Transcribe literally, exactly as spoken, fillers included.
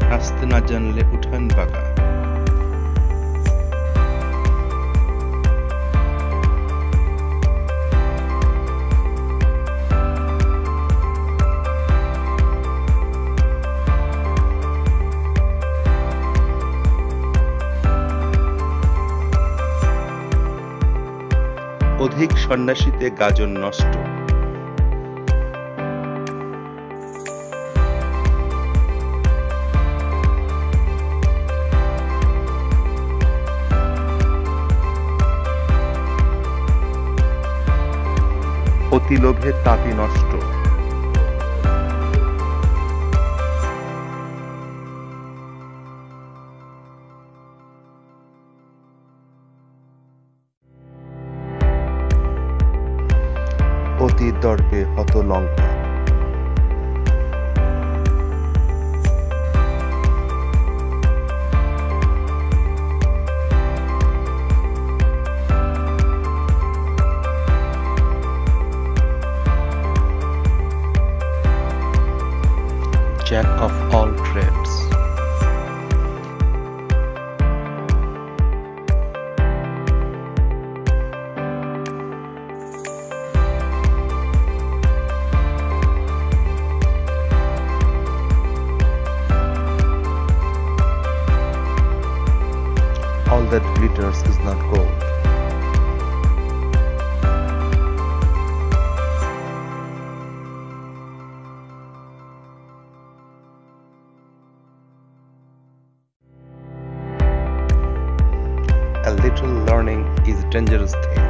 আসতে না জানলে উঠান বাঁকা। অধিক সন্ন্যাসীতে গাজন নষ্ট। অতি লোভে তাঁতি নষ্ট। অতি দর্পে হত লঙ্কা। Jack of all trades. All that glitters is not gold. A little learning is a dangerous thing.